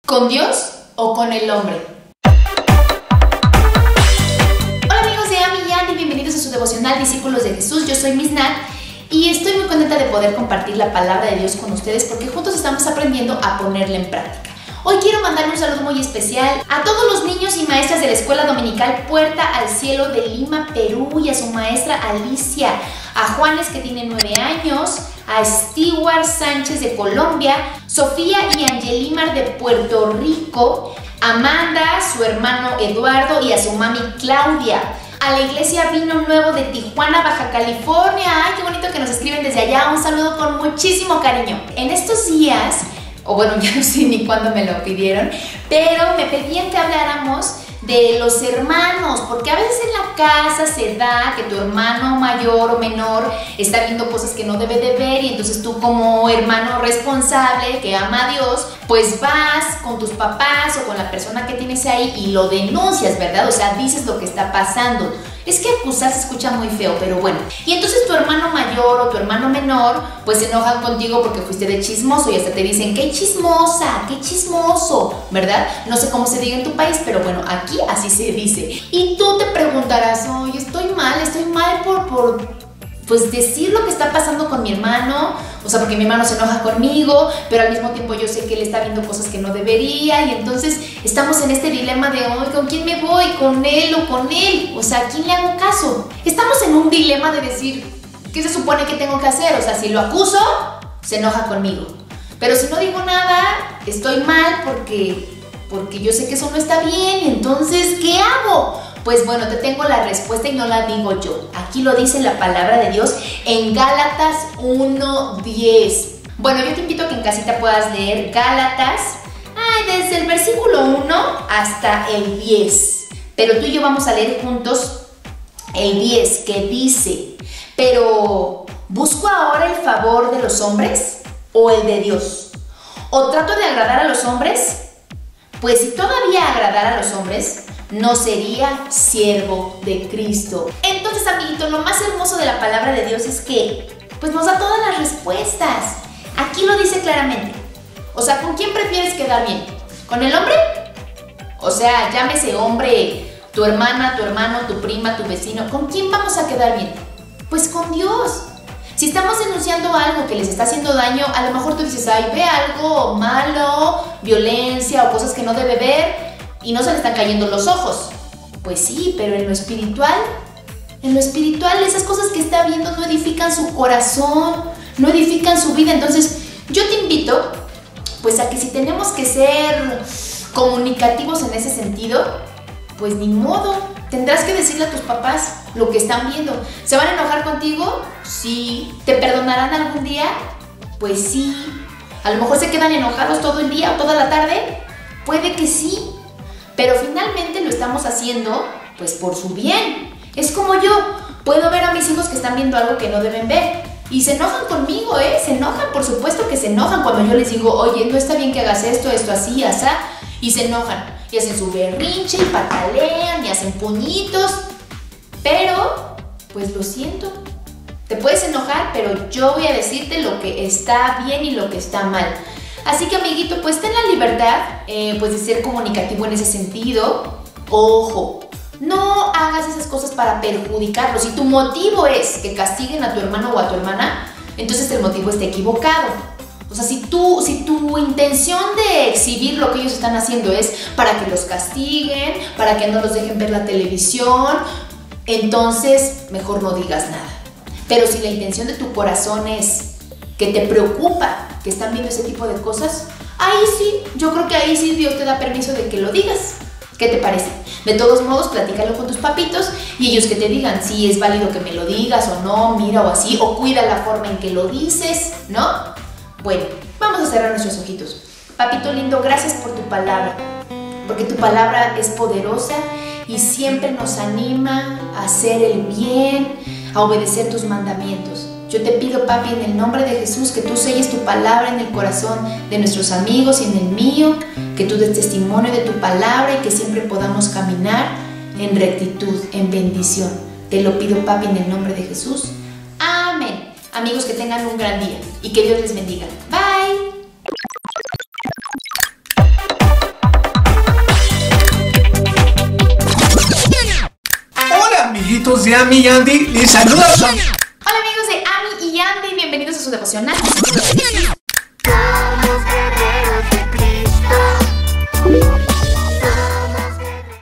¿Con Dios o con el hombre? Hola amigos de Ami y Andy, bienvenidos a su devocional Discípulos de Jesús. Yo soy Miss Nat y estoy muy contenta de poder compartir la palabra de Dios con ustedes porque juntos estamos aprendiendo a ponerla en práctica. Hoy quiero mandarle un saludo muy especial a todos los niños y maestras de la Escuela Dominical Puerta al Cielo de Lima, Perú, y a su maestra Alicia, a Juanes, que tiene 9 años, a Stewart Sánchez de Colombia, Sofía y Angelimar de Puerto Rico, Amanda, su hermano Eduardo y a su mami Claudia. A la Iglesia Vino Nuevo de Tijuana, Baja California. ¡Ay, qué bonito que nos escriben desde allá! Un saludo con muchísimo cariño. En estos días, o bueno, ya no sé ni cuándo me lo pidieron, pero me pedían que habláramos de los hermanos, porque a veces en la casa se da que tu hermano mayor o menor está viendo cosas que no debe de ver, y entonces tú, como hermano responsable que ama a Dios, pues vas con tus papás o con la persona que tienes ahí y lo denuncias, ¿verdad? O sea, dices lo que está pasando. Es que acusar se escucha muy feo, pero bueno. Y entonces tu hermano mayor o tu hermano menor pues se enojan contigo porque fuiste de chismoso y hasta te dicen, ¡qué chismosa! ¡Qué chismoso! ¿Verdad? No sé cómo se diga en tu país, pero bueno, aquí así se dice. Y tú te preguntarás, oye, estoy mal por pues decir lo que está pasando con mi hermano, o sea, porque mi hermano se enoja conmigo, pero al mismo tiempo yo sé que él está viendo cosas que no debería, y entonces estamos en este dilema de, hoy, ¿con quién me voy? ¿Con él o con él? O sea, ¿a quién le hago caso? Estamos en un dilema de decir, ¿qué se supone que tengo que hacer? O sea, si lo acuso, se enoja conmigo, pero si no digo nada, estoy mal porque yo sé que eso no está bien. Entonces, ¿qué hago? Pues bueno, te tengo la respuesta y no la digo yo. Aquí lo dice la palabra de Dios en Gálatas 1:10. Bueno, yo te invito a que en casita puedas leer Gálatas, desde el versículo 1 hasta el 10. Pero tú y yo vamos a leer juntos el 10, que dice, pero ¿busco ahora el favor de los hombres o el de Dios? ¿O trato de agradar a los hombres? Pues si todavía agradara a los hombres, no sería siervo de Cristo. Entonces, amiguito, lo más hermoso de la palabra de Dios es que pues nos da todas las respuestas. Aquí lo dice claramente. O sea, ¿con quién prefieres quedar bien? ¿Con el hombre? O sea, llámese hombre, tu hermana, tu hermano, tu prima, tu vecino. ¿Con quién vamos a quedar bien? Pues con Dios. Si estamos denunciando algo que les está haciendo daño, a lo mejor tú dices, ay, ve algo malo, violencia o cosas que no debe ver, y no se le están cayendo los ojos. Pues sí, pero en lo espiritual esas cosas que está viendo no edifican su corazón, no edifican su vida. Entonces yo te invito pues a que si tenemos que ser comunicativos en ese sentido, pues ni modo, tendrás que decirle a tus papás lo que están viendo. ¿Se van a enojar contigo? Sí. ¿Te perdonarán algún día? Pues sí. ¿A lo mejor se quedan enojados todo el día o toda la tarde? Puede que sí. Pero finalmente lo estamos haciendo pues por su bien. Es como yo, puedo ver a mis hijos que están viendo algo que no deben ver y se enojan conmigo, se enojan, por supuesto que se enojan cuando yo les digo, oye, no está bien que hagas esto así, asá, y se enojan y hacen su berrinche y patalean y hacen puñitos, pero pues lo siento. Te puedes enojar, pero yo voy a decirte lo que está bien y lo que está mal. Así que, amiguito, pues ten la libertad pues de ser comunicativo en ese sentido. Ojo, no hagas esas cosas para perjudicarlos. Si tu motivo es que castiguen a tu hermano o a tu hermana, entonces el motivo está equivocado. O sea, si tu intención de exhibir lo que ellos están haciendo es para que los castiguen, para que no los dejen ver la televisión, entonces mejor no digas nada. Pero si la intención de tu corazón es que te preocupa que están viendo ese tipo de cosas, ahí sí, yo creo que ahí sí Dios te da permiso de que lo digas. ¿Qué te parece? De todos modos, platícalo con tus papitos y ellos que te digan si es válido que me lo digas o no, mira o así, o cuida la forma en que lo dices, ¿no? Bueno, vamos a cerrar nuestros ojitos. Papito lindo, gracias por tu palabra, porque tu palabra es poderosa y siempre nos anima a hacer el bien, a obedecer tus mandamientos. Yo te pido, papi, en el nombre de Jesús, que tú selles tu palabra en el corazón de nuestros amigos y en el mío, que tú des testimonio de tu palabra y que siempre podamos caminar en rectitud, en bendición. Te lo pido, papi, en el nombre de Jesús. Amén. Amigos, que tengan un gran día y que Dios les bendiga. Bye. amiguitos de Ami y Andy, les saluda. Hola amigos de Ami y Andy, bienvenidos a su devocional.